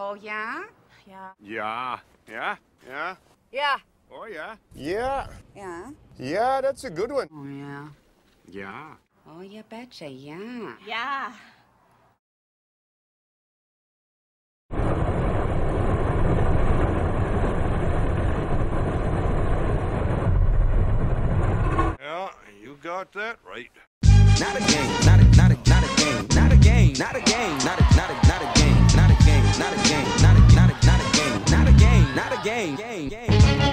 Oh, yeah? Yeah. Yeah. Yeah? Yeah? Yeah. Oh, yeah. Yeah. Yeah? Yeah, that's a good one. Oh, yeah. Yeah. Oh, you betcha, yeah. Yeah. Yeah, you got that right. Not a game, not a game, not a game, not a game, not a game, not a game, not a game, not a game, not a game, not a game.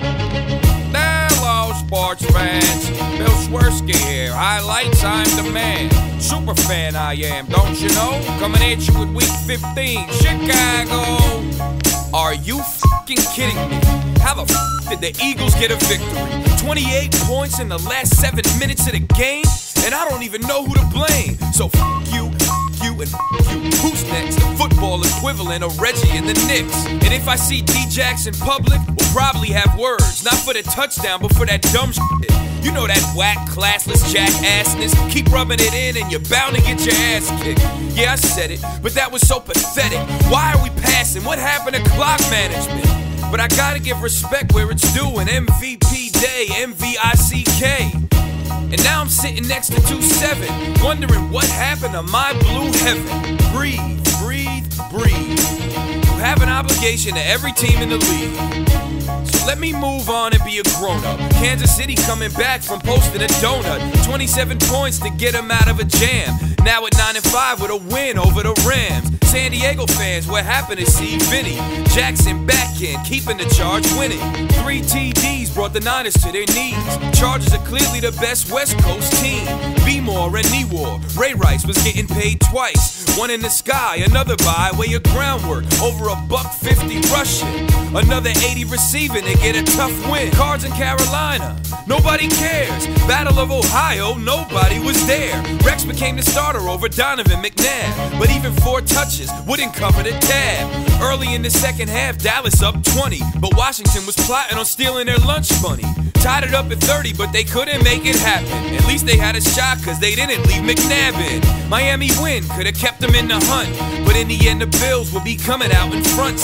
Hello, sports fans. Bill Swirsky here. Highlights, I'm the man. Super fan I am, don't you know? Coming at you with Week 15, Chicago. Are you f***ing kidding me? How the f*** did the Eagles get a victory? 28 points in the last 7 minutes of the game? And I don't even know who to blame. So f*** you, and f*** you. Who's next? The football equivalent of Reggie and the Knicks. And if I see D-Jax in public, we'll probably have words. Not for the touchdown, but for that dumb shit. You know that whack, classless jackassness. Keep rubbing it in and you're bound to get your ass kicked. Yeah, I said it, but that was so pathetic. Why are we passing? What happened to clock management? But I gotta give respect where it's due. An MVP day, M-V-I-C-K. And now I'm sitting next to 2-7, wondering what happened to my blue heaven. Breathe, breathe, breathe. You have an obligation to every team in the league. So let me move on and be a grown-up. Kansas City coming back from posting a donut. 27 points to get them out of a jam. Now at 9-5 with a win over the Rams. San Diego fans, what happened to see Vinny? Jackson back in, keeping the charge winning. 3 TDs brought the Niners to their knees. Chargers are clearly the best West Coast team. B-More and Newar. Ray Rice was getting paid twice. One in the sky, another by way of groundwork. Over $150 rushing. Another 80 receiving to get a tough win. Cards in Carolina, nobody cares. Battle of Ohio, nobody was there. Rex became the starter over Donovan McNabb. But even 4 touches wouldn't cover the tab. Early in the second half, Dallas up 20. But Washington was plotting on stealing their lunch money. Tied it up at 30, but they couldn't make it happen. At least they had a shot, cause they didn't leave McNabb in. Miami win, could've kept them in the hunt. But in the end, the Bills would be coming out in front.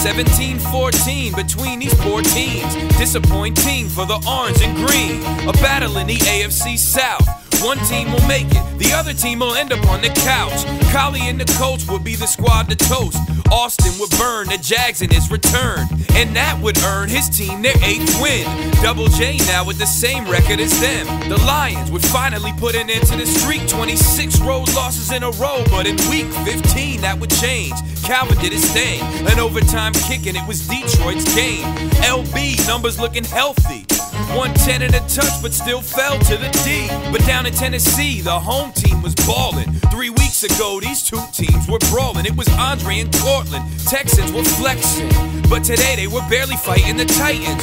17-14 between these 4 teams. Disappointing for the orange and green. A battle in the AFC South. One team will make it, the other team will end up on the couch. Collie and the coach would be the squad to toast. Austin would burn the Jags in his return, and that would earn his team their 8th win. Double J now with the same record as them. The Lions would finally put an end to the streak. 26 road losses in a row, but in week 15 that would change. Calvin did his thing, an overtime kick, and it was Detroit's game. LB numbers looking healthy. 110 and a touch, but still fell to the D. But down in Tennessee, the home team was ballin'. 3 weeks ago, these 2 teams were brawling. It was Andre and Cortland. Texans were flexing. But today, they were barely fighting the Titans.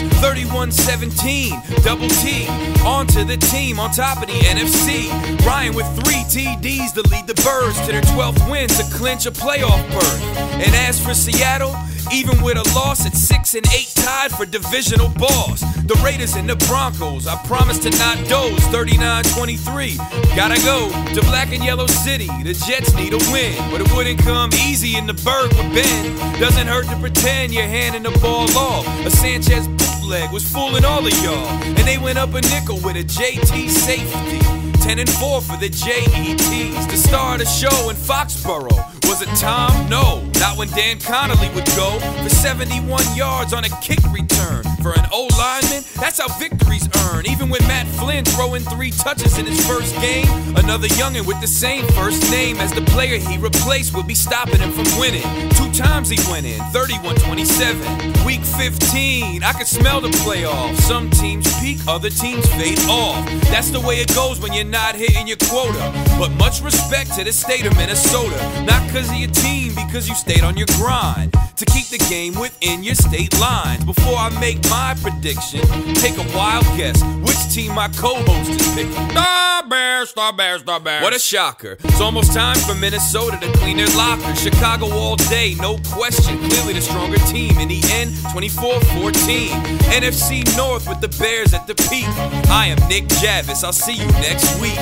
31-17, double T. On to the team on top of the NFC. Ryan with 3 TDs to lead the Birds to their 12th win to clinch a playoff berth. And as for Seattle, even with a loss at 6-8 tied for divisional boss. The Raiders and the Broncos, I promise to not doze. 39-23, gotta go to black and yellow city. The Jets need a win, but it wouldn't come easy in the Berg with Ben. Doesn't hurt to pretend you're handing the ball off. A Sanchez bootleg was fooling all of y'all, and they went up a nickel with a JT safety. 10-4 for the JETs. The star of the show in Foxborough. Was it Tom? No, not when Dan Connolly would go for 71 yards on a kick return. For an O-lineman, that's how victories earn. Even with Matt Flynn throwing 3 touches in his first game, another youngin' with the same first name as the player he replaced would be stopping him from winning. 2 times he went in, 31-27. Week 15, I could smell the playoffs. Some teams peak, other teams fade off. That's the way it goes when you're not hitting your quota. But much respect to the state of Minnesota. Not because of your team, because you stayed on your grind to keep the game within your state lines. Before I make my prediction, take a wild guess which team my co-host is picking. The Bears, the Bears, the Bears. What a shocker. It's almost time for Minnesota to clean their lockers. Chicago all day, no question. Clearly the stronger team. In the end, 24-14. NFC North with the Bears at the peak. I am Nick Javis. I'll see you next week.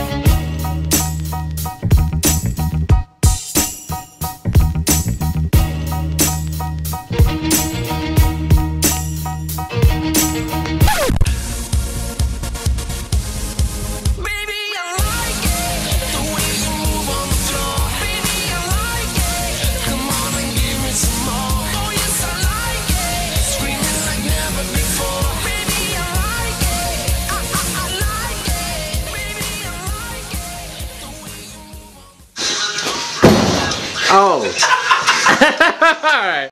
All right.